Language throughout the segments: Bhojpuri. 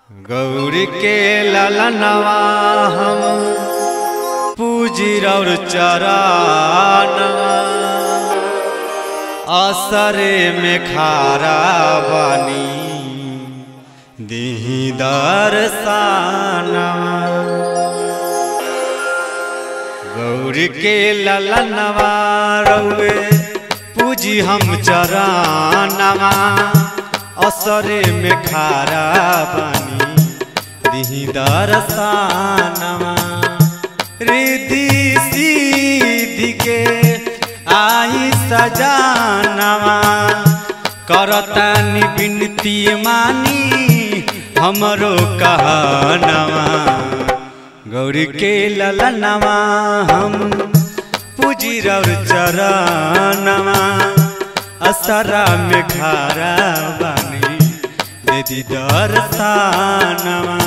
गौरी के ललनवा हम पूजी और चरणवा असरे में खारा बानी दीही दर्शनवा। गौरी के ललनवा रउए पूजी हम चरणवा असरे में खारा बानी दीही दर्शनवा। रिद्धि सिद्धि के आई सजानवा करतानी बिनती मानी हमरो कहनवा। गौरी के ललनवा हम पूजी और चरणवा असरा में खारा बानी दीदी दर्शनवा।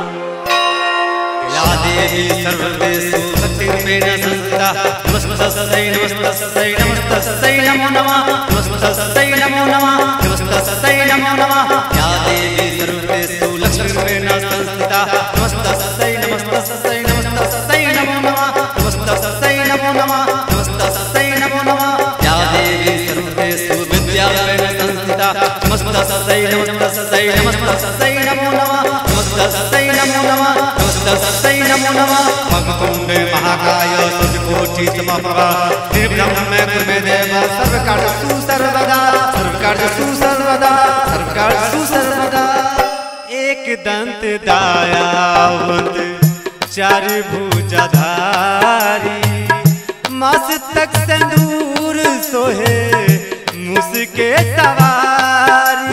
या देवी सर्वदेषु शक्तिरूपेण संस्थिता नमस्तस्यै नमस्तस्यै नमस्तस्यै नमो नमः नमस्तस्यै नमो नमः नमस्तस्यै नमो नमः। या देवी सर्वदेषु लक्ष्मीरूपेण संस्थिता नमस्तस्यै नमस्तस्यै नमस्तस्यै नमो नमः नमस्तस्यै नमो नमः नमस्तस्यै नमो नमः। या देवी सर्वदेषु विद्यारूपेण संस्थिता नमस्तस्यै नमस्तस्यै नमस्तस्यै नमो नमः नमस्तस्यै नमो नमः नमस्तस्यै नमो नमः। वक्रतुण्डे महाकाय सूर्यकोटि समप्रभा निर्विघ्नं कुरु मे देव सर्वकार्येषु सर्वदा सर्वकार्येषु सर्वदा सर्वकार्येषु सर्वदा। एक दंत दयावंत चारि भुजाधारी मस्तक सिंदूर सोहे मुसके सवारी।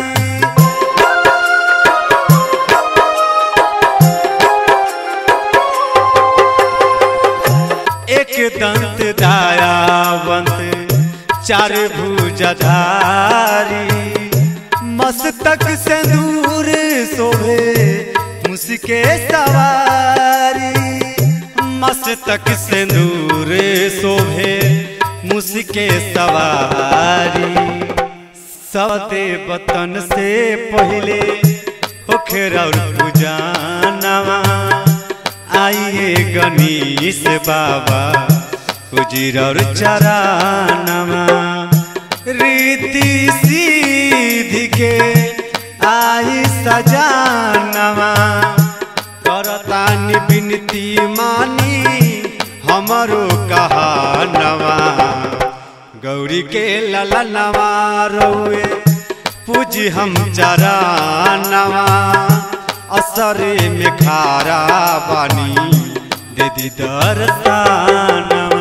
एक दंत दयावंत चार भुजाधारी मस्तक सिंदूर शोभे मुसके सवारी। मस्तक सिंदूर शोभे मुसके सवारी। सते बतन से पहले होखेर और पूजनवा आइए गणेश बाबा पूजी और चरणवा। रिद्धि सिद्धि के आई सजानवा करतानी बिनती मानी हमरो कहनवा। गौरी के ललनवा रोए पूजी हम चरणवा असरे में खारा बानी दीदी दर्शनवा।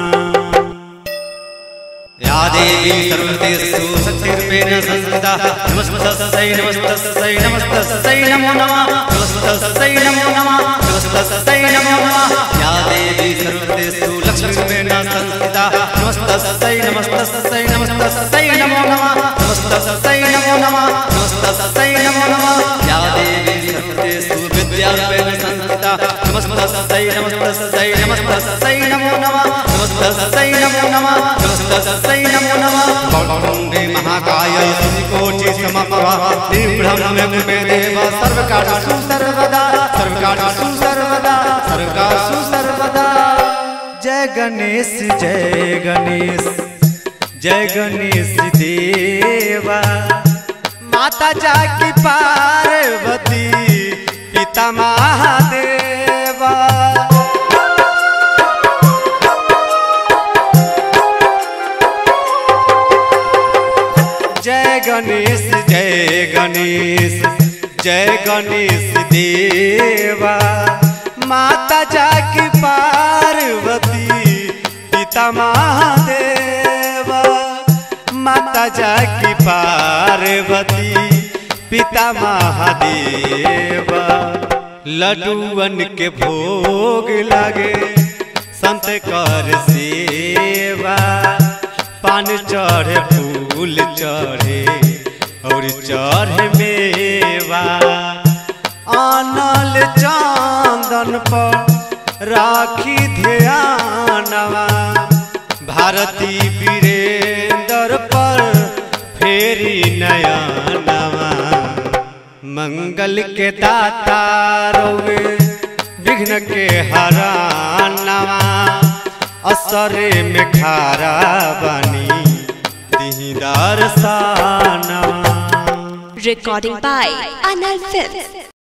या देवी सर्वदेषु शक्तिरूपेण संस्थिता नमस्तस्यै नमस्तस्यै नमस्तस्यै नमो नमः नमस्तस्यै नमो नमः नमस्तस्यै नमो नमः। या देवी सर्वदेषु लक्ष्मीरूपेण संस्थिता नमस्तस्यै नमस्तस्यै नमस्तस्यै नमो नमः नमस्तस्यै नमो नमः नमस्तस्यै नमो नमः। या देवी सर्वदेषु विद्यारूपेण संस्थिता नमस्तस्यै नमस्तस्यै नमस्तस्यै नमो नमः नमस्तस्यै नमो नमः नमस्तस्यै नमो नमः। वक्रतुण्डे महाकाय सूर्यकोटि समप्रभा निर्विघ्नं कुरु मे देव सर्वकार्येषु सर्वदा सर्वकार्येषु सर्वदा सर्वकार्येषु सर्वदा। जय गणेश जय गणेश जय गणेश देवा। माता जाकी पार्वती पिता महादेवा। जय गणेश जय गणेश जय गणेश देवा। माता जाकी पार्वती पिता महादेवा। माता जाकी पार्वती पिता महादेवा। लड्डूअन के भोग लागे संत कर सेवा। पान चढ़े फूल चढ़े और चढ़े मेवा। आनल चांदन पर राखी ध्यानवा भारती वीरेंद्र पर फेरी नयनवा। मंगल के दाता रोवे विघ्न के हरानवा असरे में खारा बनी दीदार सानवा। Recording by Anal Films।